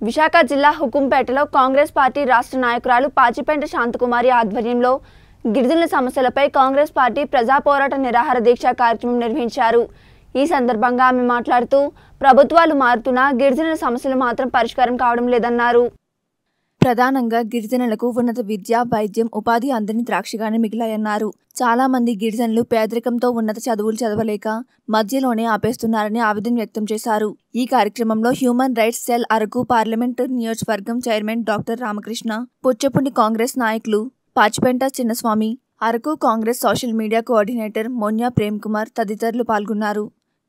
విశాఖ జిల్లా హుకుంపేటలో కాంగ్రెస్ పార్టీ రాష్ట్ర నాయకురాలు పాచిపెంట శాంతకుమారి ఆధ్వర్యంలో గిరిజనుల సమస్యలపై కాంగ్రెస్ పార్టీ ప్రజా పోరాట నిరాహార దీక్ష కార్యక్రమం నిర్వహించారు। ఈ సందర్భంగా ఆమె మాట్లాడుతూ ప్రభుత్వాలు మారుతున్నా గిరిజనుల సమస్యలు మాత్రం పరిష్కారం కావడం లేదన్నారు। ప్రధానంగా గిరిజనులకు ఉన్నత విద్య, వైద్యం, ఉపాధి అందని ద్రాక్షగానే మిగిలాయన్నారు। చాలా మంది గిరిజనులు పేదరికంతో ఉన్నత చదువులు చదవలేక మధ్యలోనే ఆపేస్తున్నారని ఆవేదన వ్యక్తం చేశారు। ఈ కార్యక్రమంలో human rights cell Araku parliament నియోజకవర్గం చైర్మన్ డాక్టర్ రామకృష్ణ, పుచ్చపుండి కాంగ్రెస్ నాయకులు Pachipenta Chinnaswamy, Araku Congress social media coordinator Monya Prem Kumar తదితరులు పాల్గొన్నారు।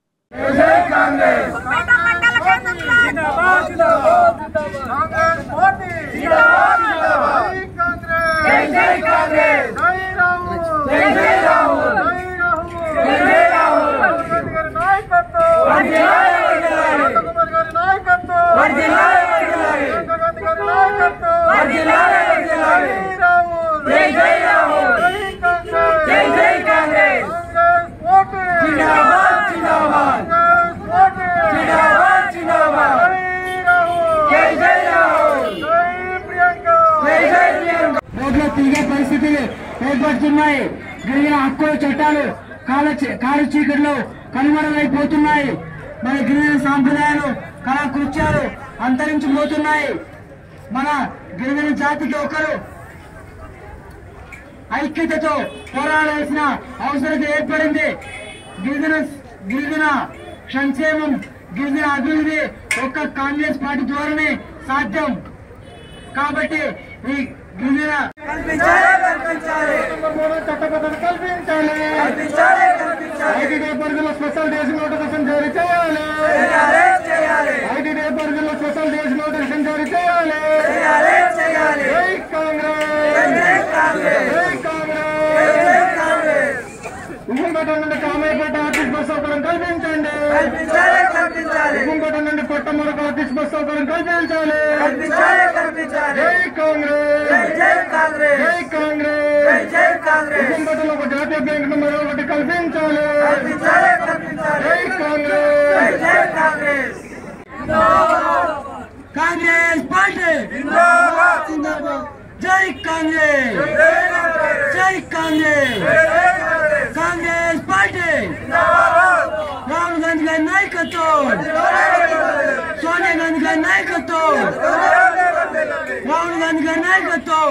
పరిస్థితి ఏర్పడుతున్నాయి। గిరిజన హక్కుల చట్టాలు కాలు చీకట్లో కనుమరుగైపోతున్నాయి। మన గిరిజన సాంప్రదాయాలు, కళాకృత్యాలు అంతరించిపోతున్నాయి। మన గిరిజన జాతికి ఒకరు ఐక్యతతో పోరాడాల్సిన అవసరం ఏర్పడింది। గిరిజన సంక్షేమం, గిరిజన అభివృద్ధి ఒక్క కాంగ్రెస్ పార్టీ ద్వారానే సాధ్యం। కాబట్టి ఈ గిరిజన చట్టబద్ధత కల్పించాలి। ఐటీడీ పరిధిలో స్పెషల్ డేస్ నోటిఫికేషన్ జారీ చేయాలి। ఐటీడీ పరిధిలో స్పెషల్ డేస్ నోటిఫికేషన్ జారీ చేయాలి। జై కాంగ్రెస్, జై కాంగ్రెస్। హుకుంపేట నుండి కామేపేట ఆర్టీసీ బస్ సౌకర్యం కల్పించండి। హుకుంపేట నుండి కొట్టమరకు ఆర్టీసీ బస్ సౌకర్యం కల్పించాలి। జై కాంగ్రెస్, జై కాంగ్రెస్। హుకుంపేటలో ఒక జాతీయ బ్యాంక్ మరొకటి కల్పించాలి। జై కాంగ్రెస్। కాంగ్రెస్ పార్టీ జై కాంగ్రెస్, జై కాంగ్రెస్। కాంగ్రెస్ పార్టీ రాహుల్ గాంధీ గారి నాయకత్వం, సోనియా గాంధీ గారి నాయకత్వం, రాహుల్ గాంధీ గారి నాయకత్వం।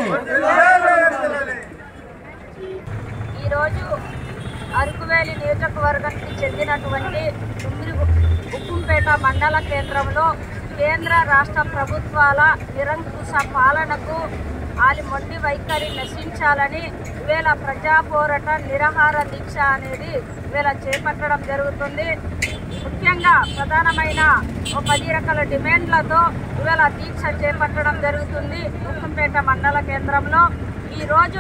ఈరోజు అరకువేలి నియోజకవర్గానికి చెందినటువంటి హుకుంపేట మండల కేంద్రంలో కేంద్ర రాష్ట్ర ప్రభుత్వాల నిరంకుశ పాలనకు మొండి వైఖరి నశించాలని ఇవేళ ప్రజా పోరాట నిరాహార దీక్ష అనేది ఇవేళ చేపట్టడం జరుగుతుంది। ముఖ్యంగా ప్రధానమైన 10 రకాల డిమాండ్లతో ఇవేళ దీక్ష చేపట్టడం జరుగుతుంది హుకుంపేట మండల కేంద్రంలో। ఈరోజు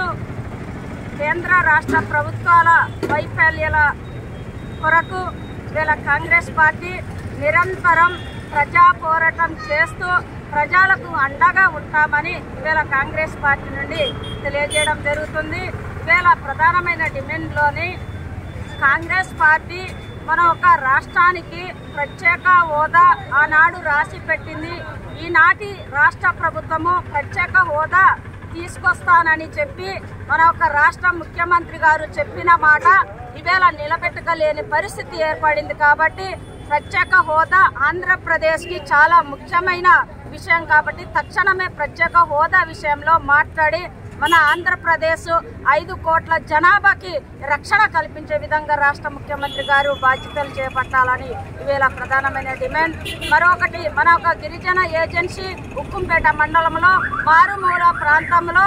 కేంద్ర రాష్ట్ర ప్రభుత్వాల వైఫల్యాల కొరకు ఇవేళ కాంగ్రెస్ పార్టీ నిరంతరం ప్రజా పోరాటం చేస్తూ ప్రజలకు అండగా ఉంటామని ఇవేళ కాంగ్రెస్ పార్టీ నుండి తెలియజేయడం జరుగుతుంది। ఇవేళ ప్రధానమైన డిమాండ్లోని కాంగ్రెస్ పార్టీ మన ఒక రాష్ట్రానికి ప్రత్యేక హోదా ఆనాడు రాసి పెట్టింది। ఈనాటి రాష్ట్ర ప్రభుత్వము ప్రత్యేక హోదా తీసుకొస్తానని చెప్పి మన ఒక రాష్ట్ర ముఖ్యమంత్రి గారు చెప్పిన మాట ఇవేళ నిలబెట్టగలేని పరిస్థితి ఏర్పడింది। కాబట్టి ప్రత్యేక హోదా ఆంధ్రప్రదేశ్కి చాలా ముఖ్యమైన విషయం కాబట్టి తక్షణమే ప్రత్యేక హోదా విషయంలో మాట్లాడి మన ఆంధ్రప్రదేశ్ 5 కోట్ల జనాభాకి రక్షణ కల్పించే విధంగా రాష్ట్ర ముఖ్యమంత్రి గారు బాధ్యతలు చేపట్టాలని ఇవేళ ప్రధానమైన డిమాండ్। మరొకటి మన ఒక గిరిజన ఏజెన్సీ హుకుంపేట మండలంలో మారుమూల ప్రాంతంలో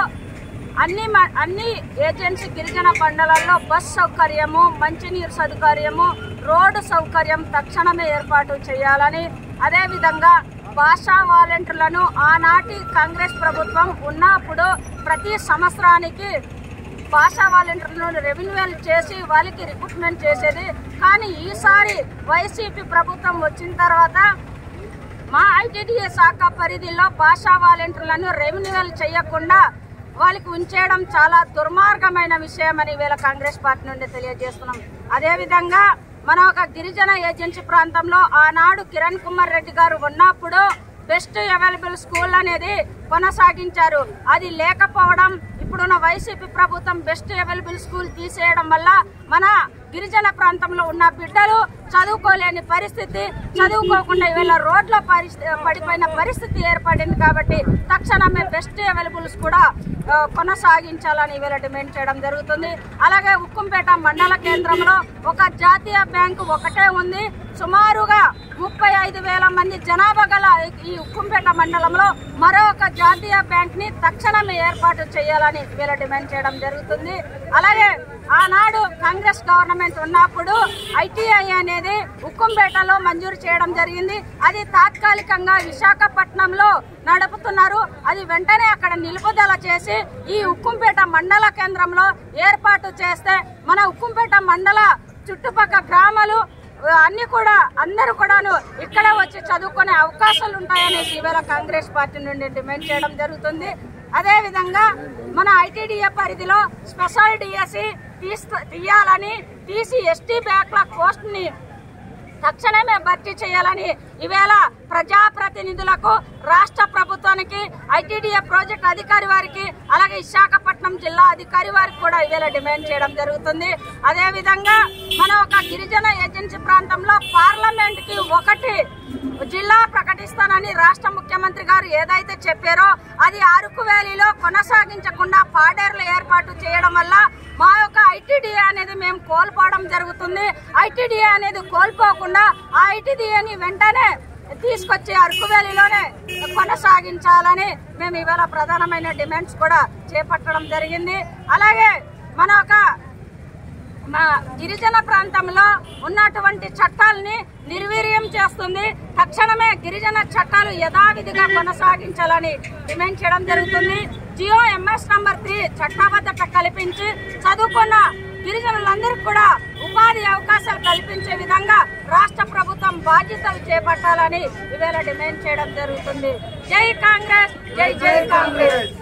అన్ని ఏజెన్సీ గిరిజన మండలాల్లో బస్ సౌకర్యము, మంచినీరు సౌకర్యము, రోడ్డు సౌకర్యం తక్షణమే ఏర్పాటు చేయాలని, అదేవిధంగా భాషా వాలంటీర్లను ఆనాటి కాంగ్రెస్ ప్రభుత్వం ఉన్నప్పుడు ప్రతి సంవత్సరానికి భాషా వాలంటీర్లను రెవెన్యూల్ చేసి వాళ్ళకి రిక్రూట్మెంట్ చేసేది। కానీ ఈసారి వైసీపీ ప్రభుత్వం వచ్చిన తర్వాత మా ఐటీడీఏ శాఖ పరిధిలో భాషా వాలంటీర్లను రెవెన్యూల్ చేయకుండా వాళ్ళకి ఉంచేయడం చాలా దుర్మార్గమైన విషయమని వేళ కాంగ్రెస్ పార్టీ నుండి తెలియజేస్తున్నాం। అదేవిధంగా మన ఒక గిరిజన ఏజెన్సీ ప్రాంతంలో ఆనాడు కిరణ్ కుమార్ రెడ్డి గారు ఉన్నప్పుడు బెస్ట్ అవైలబుల్ స్కూల్ అనేది కొనసాగించారు. అది లేకపోవడం ఇప్పుడున్న వైసీపీ ప్రభుత్వం బెస్ట్ అవైలబుల్ స్కూల్ తీసేయడం వల్ల మన గిరిజన ప్రాంతంలో ఉన్న బిడ్డలు చదువుకోలేని పరిస్థితి, చదువుకోకుండా ఇవాళ రోడ్ల పడిపోయిన పరిస్థితి ఏర్పడింది. కాబట్టి తక్షణమే బెస్ట్ అవైలబుల్స్ కూడా కొనసాగించాలని ఇవాళ డిమాండ్ చేయడం జరుగుతుంది. అలాగే ఉక్కుంపేట మండల కేంద్రంలో ఒక జాతీయ బ్యాంకు ఒకటే ఉంది. సుమారుగా 35,000 మంది జనాభా గల ఈ ఉక్కుంపేట మండలంలో మరొక జాతీయ బ్యాంక్ ని తక్షణమే ఏర్పాటు చేయాలని వీళ్ళ డిమాండ్ చేయడం జరుగుతుంది. అలాగే ఆనాడు కాంగ్రెస్ గవర్నమెంట్ ఉన్నప్పుడు ఐటీఐ అనేది ఉక్కుంపేటలో మంజూరు చేయడం జరిగింది. అది తాత్కాలికంగా విశాఖపట్నంలో నడుపుతున్నారు. అది వెంటనే అక్కడ నిలుపుదల చేసి ఈ ఉక్కుంపేట మండల కేంద్రంలో ఏర్పాటు చేస్తే మన ఉక్కుంపేట మండల చుట్టుపక్కల గ్రామాలు అన్ని కూడా అందరూ కూడాను ఇక్కడ వచ్చి చదువుకునే అవకాశాలు ఉంటాయనేసి ఇవాళ కాంగ్రెస్ పార్టీ నుండి డిమాండ్ చేయడం జరుగుతుంది. అదేవిధంగా మన ఐటీడీఏ పరిధిలో స్పెషల్ డిఎస్సి తీయాలని, తీసి ఎస్టీ బ్యాక్లాగ్ పోస్ట్ని తక్షణమే భర్తీ చేయాలని ఈవేళ ప్రజాప్రతినిధులకు, రాష్ట్ర ప్రభుత్వానికి, ఐటీడీఏ ప్రాజెక్ట్ అధికారి వారికి, అలాగే విశాఖపట్నం జిల్లా అధికారి వారికి కూడా ఈవేళ డిమాండ్ చేయడం జరుగుతుంది. అదేవిధంగా మన ఒక గిరిజన ఏజెన్సీ ప్రాంతంలో పార్లమెంట్ కి ఒకటి జిల్లా ప్రకటిస్తానని రాష్ట్ర ముఖ్యమంత్రి గారు ఏదైతే చెప్పారో అది అరకు వ్యాలీలో కొనసాగించకుండా పాడేరులో ఏర్పాటు చేయడం వల్ల మా యొక్క ఐటీడీఏ అనేది మేము కోల్పోవడం జరుగుతుంది. ఐటీడీఏ అనేది కోల్పోకుండా ఆ ఐటీడీఏని వెంటనే తీసుకొచ్చి అరకు వ్యాలీలోనే కొనసాగించాలని మేము ఇవాళ ప్రధానమైన డిమాండ్స్ కూడా చేపట్టడం జరిగింది. అలాగే మన ఒక గిరిజన ప్రాంతంలో ఉన్నటువంటి చట్టాలని నిర్వీర్యం చేస్తుంది. తక్షణమే గిరిజన చట్టాలు యథావిధిగా కొనసాగించాలని డిమాండ్ చేయడం జరుగుతుంది. జియో ఎంఎస్ నంబర్ 3 చట్టబద్ధత కల్పించి చదువుకున్న గిరిజనులందరికీ కూడా ఉపాధి అవకాశాలు కల్పించే విధంగా రాష్ట్ర ప్రభుత్వం బాధ్యతలు చేపట్టాలని ఇవాళ డిమాండ్ చేయడం జరుగుతుంది. జై కాంగ్రెస్, జై జై కాంగ్రెస్.